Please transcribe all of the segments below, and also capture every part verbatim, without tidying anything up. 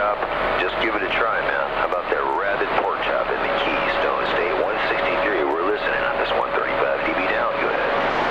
chop. Just give it a try, man. How about that rabid pork chop in the Keystone State? one sixty-three, we're listening on this one thirty-five D B down. Go ahead.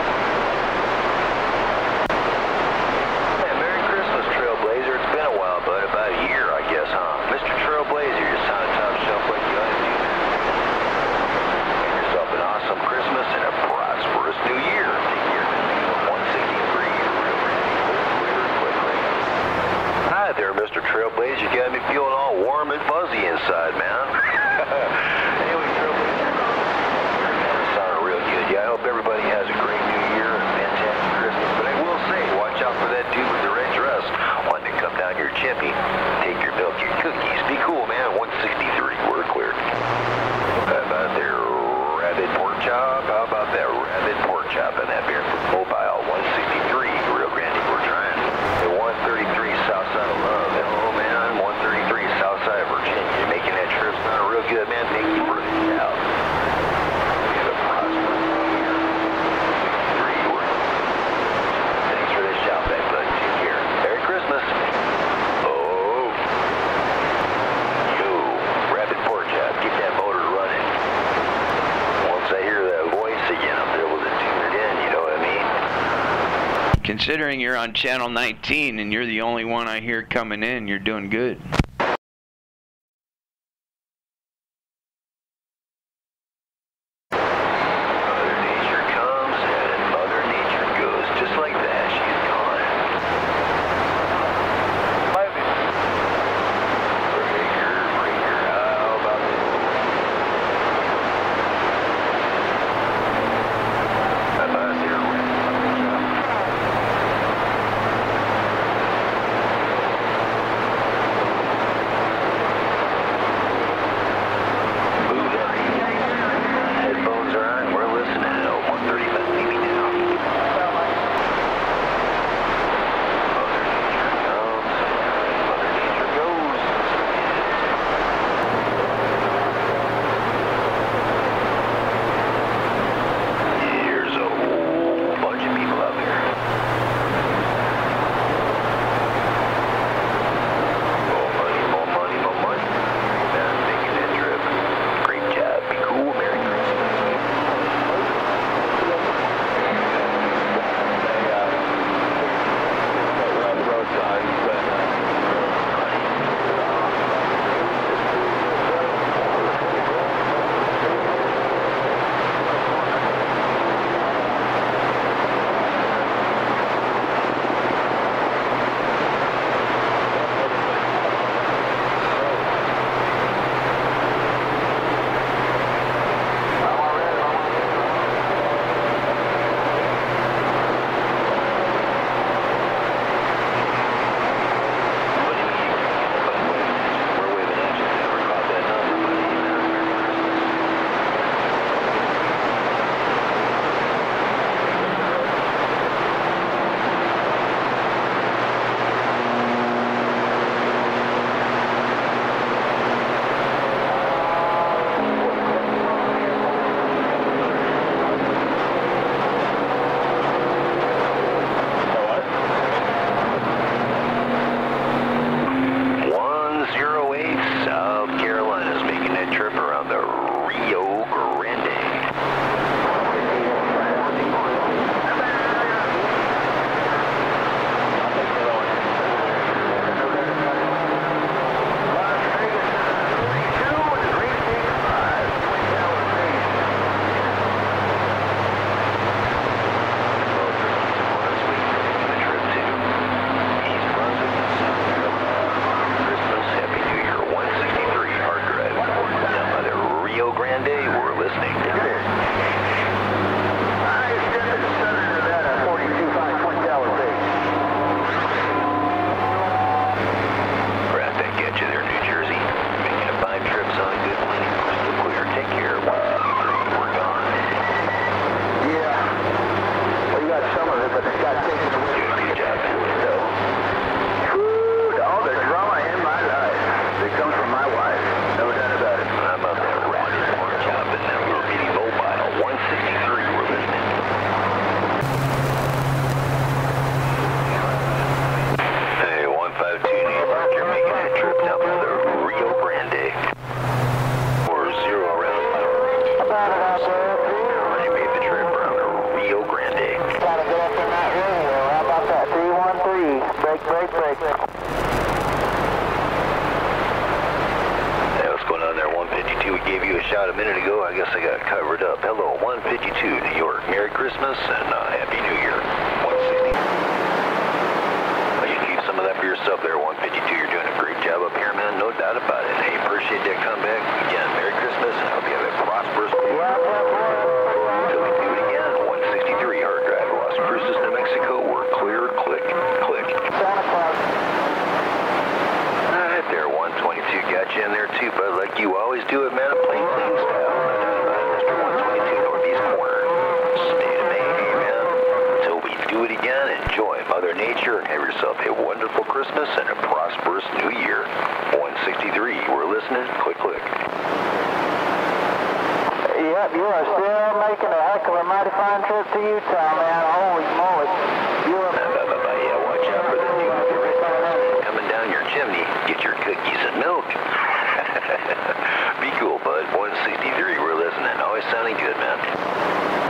Hey, Merry Christmas, Trailblazer. It's been a while, bud. About a year, I guess, huh? Mister Trailblazer, you sound top shelf like you ought to do. Have yourself an awesome Christmas and a prosperous New Year. Take care, man. one sixty-three, real clear, quickly. Hi there, Mister Trailblazer. You got me feeling all warm and fuzzy inside, man. Anyway, Trailblazer, you're sounding real good. Yeah, I hope everybody has a great New Year and a fantastic Christmas. But I will say, watch out for that dude with the red dress wanting to come down your chimney, take your milk, your cookies. Be cool, man. one sixty-three, we're clear. How about their rabid pork chop? How about that rabid pork chop and that beer from Mobile? one sixty-three, Rio Grande, we're trying. The one thirty-three south side of Love. Hello, man. one thirty-three south side of Virginia. You're making that trip sound real good, man. Thank you for the shout. We have a prosperous New Year. sixty-three, we're... Thanks for the shout back, bud. Take care. Merry Christmas. Oh. Yo, rapid pork chop. Get that motor running. Once I hear that voice again, I'm able to tune it in, you know what I mean? Considering you're on channel nineteen and you're the only one I hear coming in, you're doing good. Mother Nature comes and Mother Nature goes. Just like that, she's gone. Wavin. Breaker, breaker, how about this? How about there, Red? shout a minute ago. I guess I got it covered up. Hello, one fifty-two, New York. Merry Christmas and uh, Happy New Year. one sixty. Well, you keep some of that for yourself there, one fifty-two. You're doing a great job up here, man. No doubt about it. Hey, appreciate that comeback. Again, Merry Christmas and I hope you have a prosperous New Year. Until we do it again, one sixty-three, hard drive, Las Cruces, New Mexico. We're clear. Click, click. There, one twenty-two, got you in there too, bud, like you always do it, man, a plain Clean style. Mister one twenty-two, northeast corner, state of Maine, man. Until we do it again, enjoy Mother Nature and have yourself a wonderful Christmas and a prosperous New Year. one sixty-three, we're listening, click, click. Yep, you are still making a heck of a mighty fine trip to Utah, man. Holy moly. You are... Yeah, watch out for the new coming down your chimney. Get your cookies and milk. Be cool, bud. one sixty-three, we're listening. Always sounding good, man.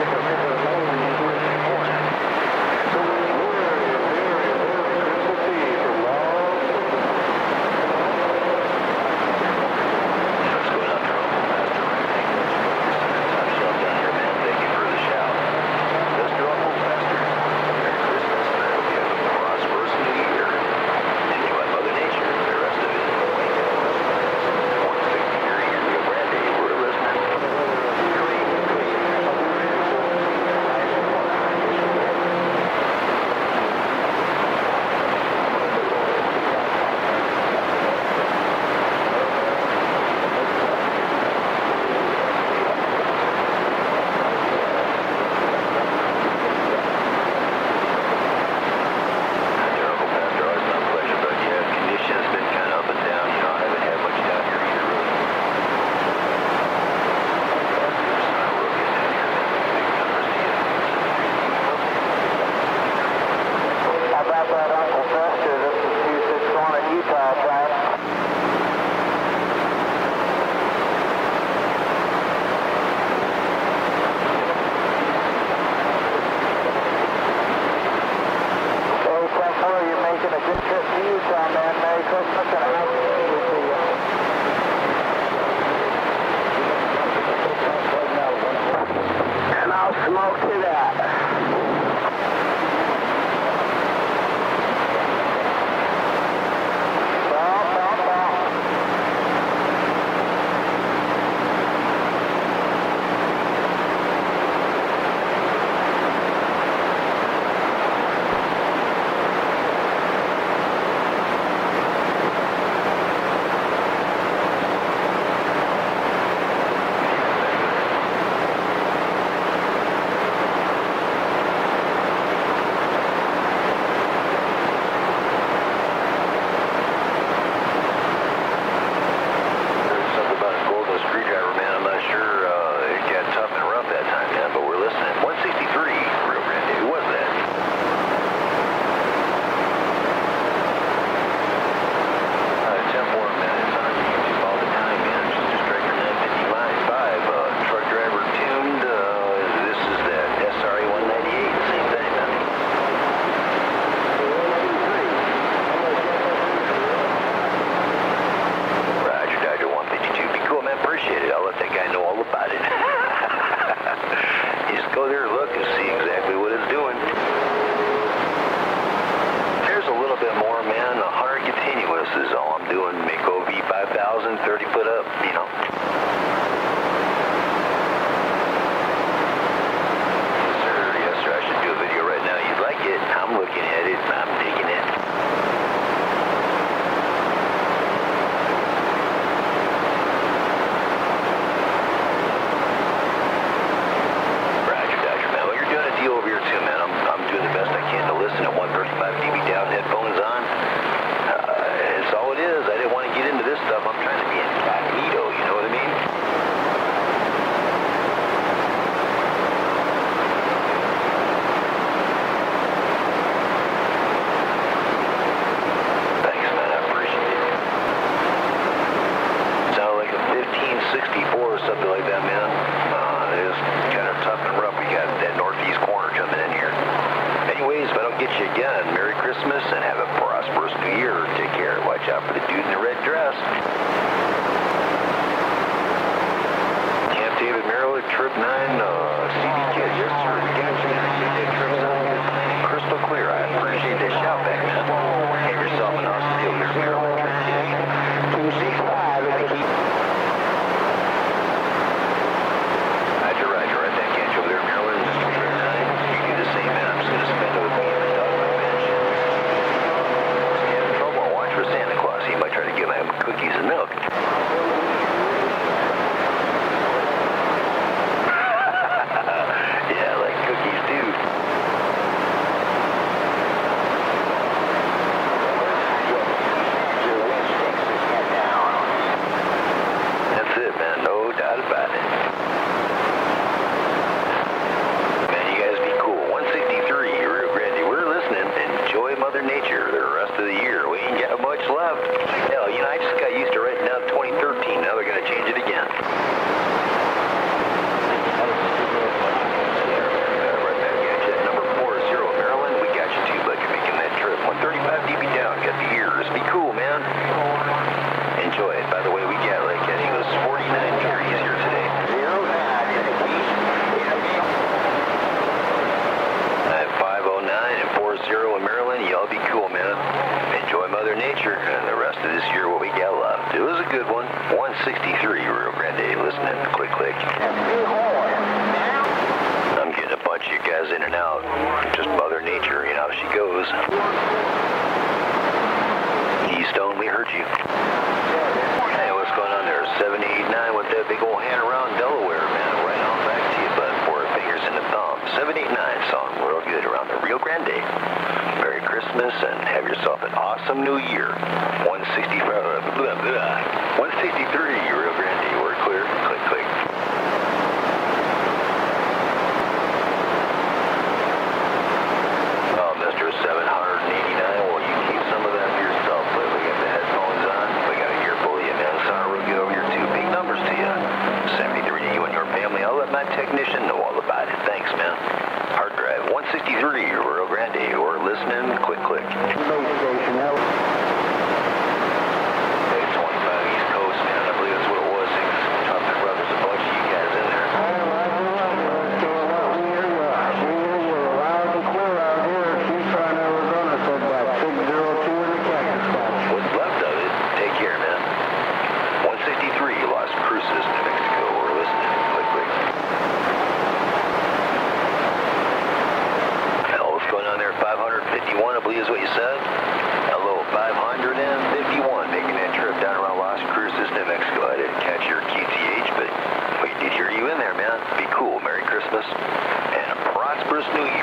Christmas and have a prosperous New Year. Take care. Watch out for the dude in the red dress. trip nine, uh, C D kid. Yes, sir. We got you. That trip sounded crystal clear. I appreciate that shout back, man. Have yourself an awesome deal here, Maryland. two six five. Roger, Roger. I think you over there, Maryland. Just trip nine. You do the same, man. I'm just going to spend it with me and my dog on the bench. If you have trouble, watch for Santa Claus. He might try to give him cookies and milk. And have yourself an awesome new year. one sixty-five, blah, blah. one sixty-three, Rio Grande, we're clear. Click, click. Oh, Mister seven eighty-nine, well, you keep some of that for yourself. We got the headphones on. We got a ear full of you, man. Sound real good over here, too. Big numbers to you. seventy-three to you and your family. I'll let my technician know all about it. Thanks, man. Hard drive, one sixty-three, Rio Grande, we're listening. Click, click. Is what you said. Hello, five hundred fifty-one, making that trip down around Las Cruces, New Mexico. I didn't catch your Q T H, but we did hear you in there, man. Be cool. Merry Christmas and a prosperous New Year.